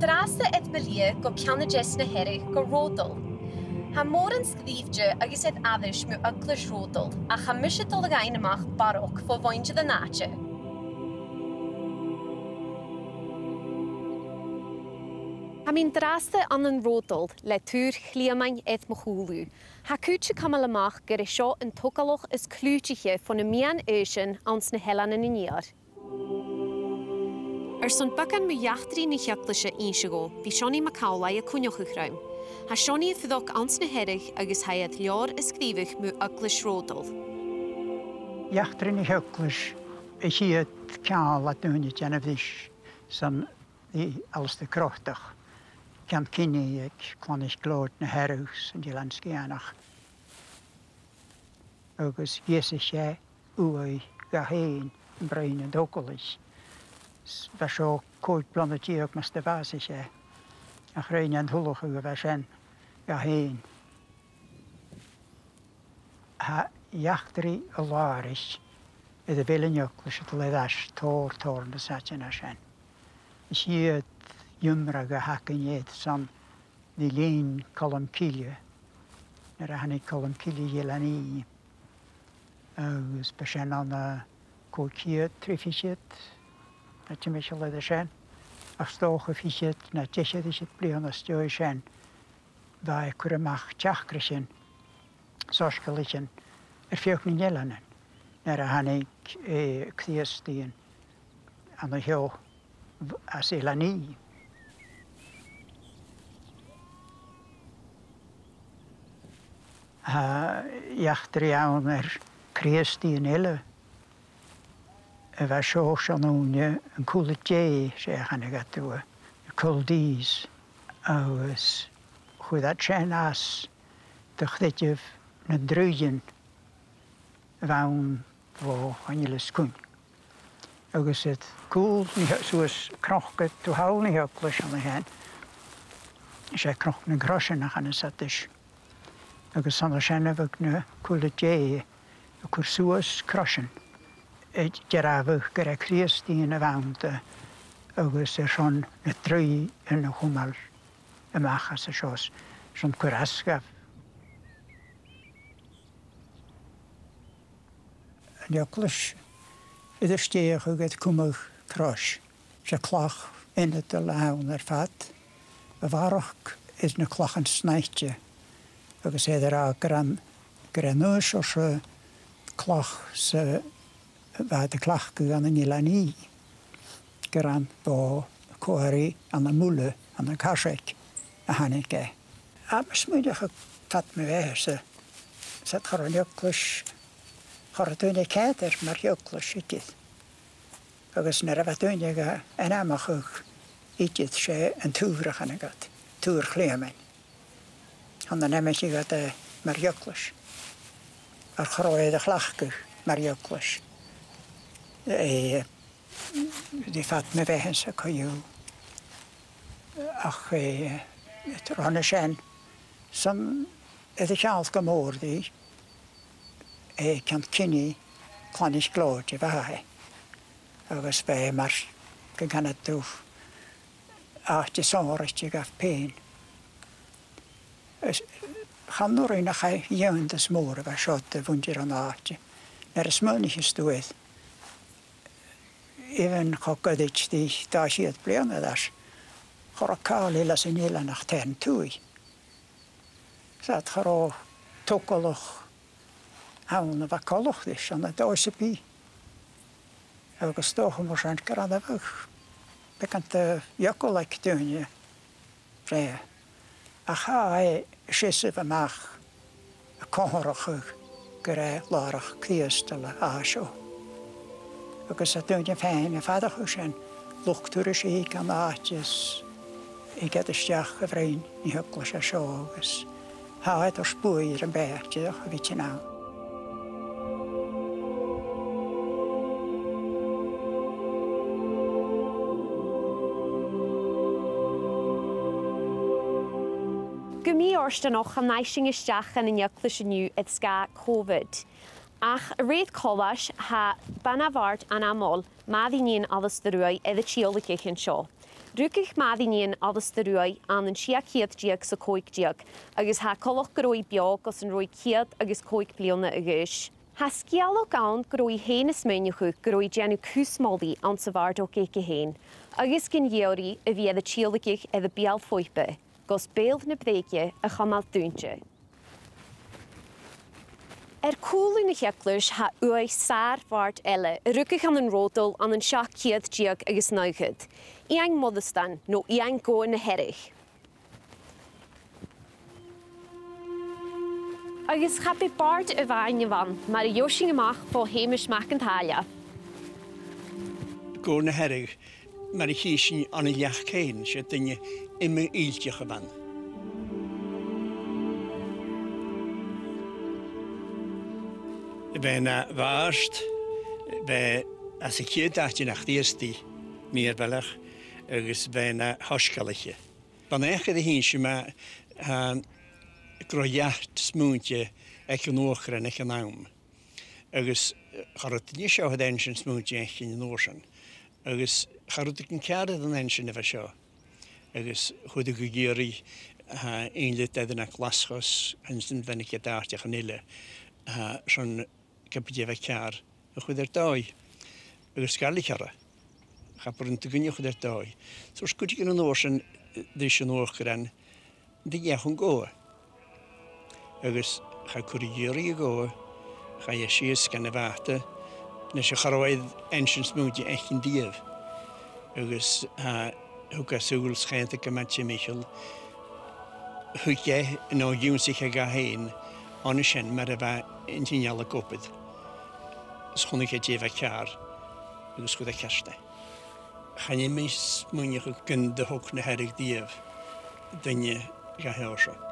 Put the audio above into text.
drasta Malia go ceanna Na Hearadh go Rodel. Ha mór an scríbde agus avis mu Eaglais Ròghadail a cha mise togalaichean amach barach fo bhainte den àite. Ha mín drasta an Rodel le túr chliamain mhuinntir. Ha cúte camal amach gur seo an togalach is clútiche von na mian éisian ans na helan in níar. Son bacan mu eachdraidh na Eaglais ionnsachadh, bhí Jayne MacLeod a cúneochuch raim. Ha Jayne fudach ans Na Hearadh agus haiad leor is scríbh mu Eaglais Ròghadail. Eachdraidh na Eaglais hiad ceall a dúine genabhis san í alsta crochtach. Cean cinine ag clonais Na Hearadh san ionnsachadh. Agus ghiesa sé uaidh ga héin an brain an togalaichean. Bheith seo cóid blonadíoch mas de bhasa sé. A chréine an thulacha go bheith sin ga héin. Ha eachdraidh a láris i de bhéile Eaglais a Leòdhas tóir na saiteanna sin. Is iad iomra go hacanéad san ní líon colmcílle ar a hanig colmcílle dhéalaní. Agus be sin an cóiciad trífisiad na timcheall a sin. Ach stócha fisiad na deisiad is blian a stoi sin. Bheith cur amach teachgra sin, sgeulachdan fioch na néalanan. Nar a hanig cthiastíon an heo as éalaní. Eachdraidh ann críastíon eile. A bheith seo an úne an cúla dé sé chanig atú, coldís agus chuad sin as de chdiideh na drúidin bhain bhó chaile scún. Agus it cúl suas crochgad tú hail na Eaglais an hen, sé croch na grosin nach chana satis. Agus san sin a bheith na cúla dé a chur suas crosin. Gerabhah gur a críastíon a bhaanta agus son na trí in na chumal amach as a seos son cur ascabh. An Eaglais idir stéach agad cumach tros sé clach ina de leann ar fad. A bharach is na clachan snaite agus éidir a gur an nuas o se clach sa bheith de clach go an nílaní gur an bó cóirí an na múla an na caiseic a hanig é. A smuideach a tat me bheith sa chur an Eaglais chur a dúine céidir mar Eaglais iad. Agus nar a bheith dúine go an amachach iad sé an túrach an agad, túr chliamain. An an emich agad mar Eaglais. Ar chróid a chlachgach mar Eaglais. Die fat me bheithin sa coiú. Ach ranna sin san idir ceall go mór dí cean cinine clonais glóid I bheithe. Agus bheith mar go canna tú áte sóirte gaf péin. Chanúirí nach cha dhéantas mór a bheith seo de bhaintir an áte. Nar a smónich is dúid. Even chogadic di da siad bliana das. Chor a cael ila sy'n ila nach ten twy. Sad chor o togalach hawn a fa colwch dis, an a does y bi. Agus doch yn mor sy'n garad a fych. Begant y iogolaich dŵnia. Re. A cha sisif amach a cohorach gyda larach cdiastala a sio. Agus a dúine fhèin a fadach sin luchtúra sí gan áitis I gadisteach a bhrein I Eaglais a seo agus háid ar spúir an béirteach a bhí ná. Go mí orsta noch an naising isteach an Eaglais aniu ag sca COVID. Ach réad cólas ha banavart an amol madíníon agus de ruai idir tíolalachean seo. Rúcach madíon agus de ruai an siachiad diag sa coig diag, agus ha colch groi beag as an roi ciad agus coig blionna agus. Ha sgeulach an groi hénas meiniuchu groi Jayne cúsmolí an sa bhardo géice héin, agus gin dhéorí a bhí a tíolagich a beal foipe, gos béal na bréige a chamal dúnte. Cúlú na Eaglais ha uai sár bhart eile, rúcach an Rodel an siachiad diag agus náchad. Iang modestan nó iang go Na Hearadh. Agus chapi bard a bhain van, mar a joising amach fó héimiis mac an thaile. Go Na Hearadh, mar a hísin an a leach céin sé duine ime ílteach a ban. Bheith na bharst, bheith as a chéad aiti nach díostí míarbhealach, agus bheith na sgeulachdan. Ban échad a hín sin me groiacht smúnte ag an óchran ag an am. Agus charad ní seo had ensin smúnte ag an ósan. Agus charad ag an cearad an ensin a bheith seo. Agus chud a go géirí einlit edan a glaschos hansin bhenig a dáteach an ile. Son capidé bheith cear a chud dói, agus sgeulachdan. Chapar an tugunne chud dói. So scudig an ósan dís an óchran di dheach an ggóa. Agus cha curigéirí a ggóa, cha é sios gan a bhata, na sé charwaid ensin smúdi ech an díomh. Agus húca súil schainte go timcheall, húce nó dúnsich a gahéin, an sin mar a bheith in timcheall a gopad. Schonig a débh cear, agus chud a ceiste. Channe mis muinech gyn dy hwc Na Hearadh díomh, dyne gahéir seo.